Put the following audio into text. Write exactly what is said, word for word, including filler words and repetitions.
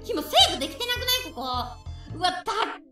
ひもセーブできてなくないここ。うわ、たっ